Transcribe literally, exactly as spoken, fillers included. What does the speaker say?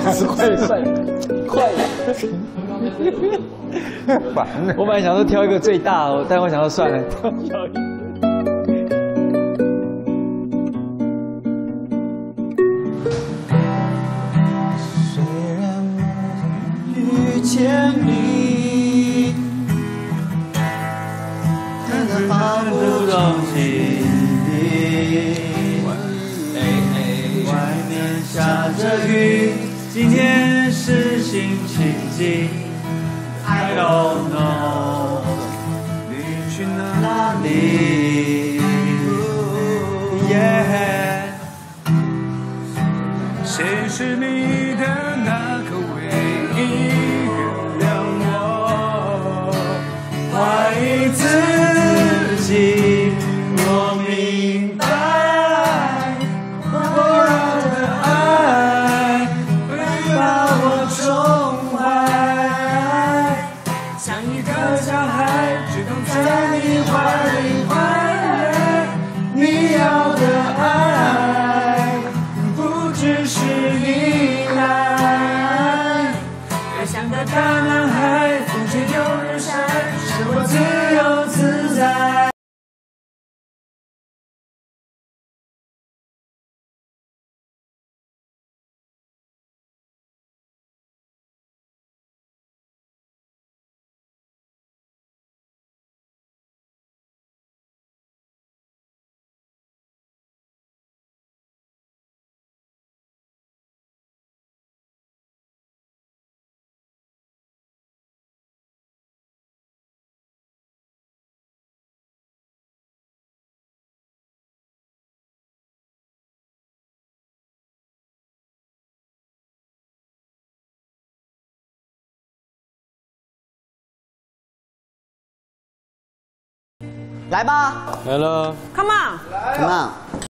十块算快。 烦了。 我本来想说挑一个最大哦，但我想说算了。 虽然我遇见你，但它发不动心底。外面下着雨，今天是星期几 ？I don't know， 你去哪里 ？Yeah， 谁是你的那个唯一？原谅我，怀疑自己，我明白。 大男孩，风吹旧日晒，生活自由自在。 来吧， 来了 ，Come on， come on。